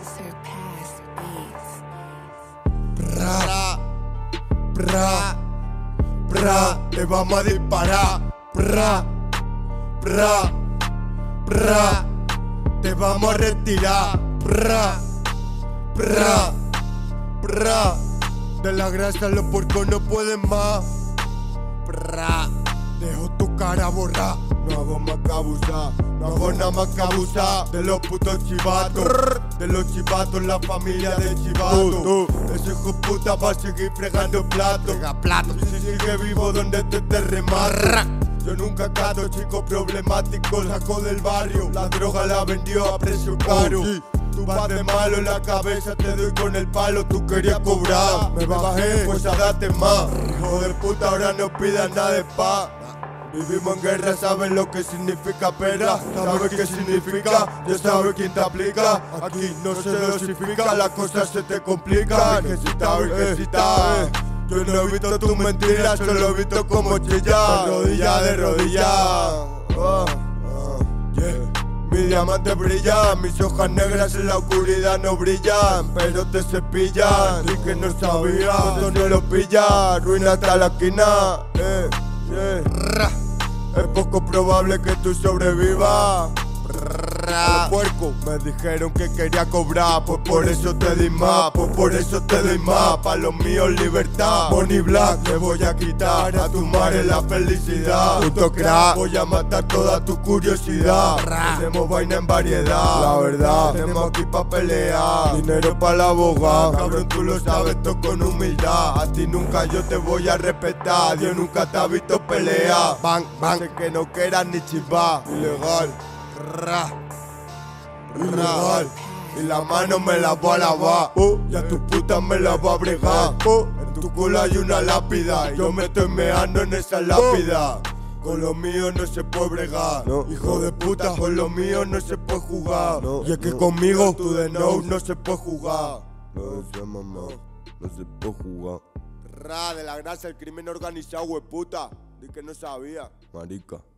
Surpass beats. Pra, pra, pra, te vamos a disparar. Pra, pra, pra, te vamos a retirar. Pra, pra, pra, de la grasa los puercos no pueden más. Pra, dejo tu cara borrar. No hago más que abusar, no hago nada más que abusar de los putos chivatos, de los chivatos, la familia de chivatos. Ese hijo puta va a seguir fregando platos. Y si sigue vivo donde te remate. Yo nunca cato, chico problemático, saco del barrio. La droga la vendió a precio caro. Tú vas de malo en la cabeza, te doy con el palo. Tú querías cobrar, me bajé, pues a date más. Hijo de puta, ahora no pidas nada de paz. Vivimos en guerra, sabes lo que significa pera. Sabes qué significa, ya sabes quién te aplica. Aquí no se dosifica, las cosas se te complican. Virgencita, yo no he visto tus mentiras, solo he visto como chillas. De rodillas, Mi diamante brilla, mis hojas negras en la oscuridad no brillan, pero te cepillan. Y que no sabía, esto no lo pilla, ruina hasta la esquina. Es poco probable que tú sobrevivas. Los puercos me dijeron que quería cobrar, pues por eso te di más, pues por eso te doy más. Pa' los míos libertad, Bonnie Black, te voy a quitar a tu madre la felicidad. Puto crack, voy a matar toda tu curiosidad. Tenemos vaina en variedad, la verdad, tenemos aquí pa' pelear. Dinero pa' la abogada, cabrón tú lo sabes todo con humildad. A ti nunca yo te voy a respetar, Dios nunca te ha visto pelear. Bang, bang, sé que no quieras ni chivar, ilegal. Ilegal. Y la mano me la voy a lavar, y a tu puta me la voy a bregar. En tu culo hay una lápida, y yo me estoy meando en esa lápida. Con lo mío no se puede bregar, hijo de puta, con lo mío no se puede jugar. Y es que conmigo, tú de no se puede jugar. No se puede jugar. De la grasa, el crimen organizado, hueputa. Di que no sabía, marica.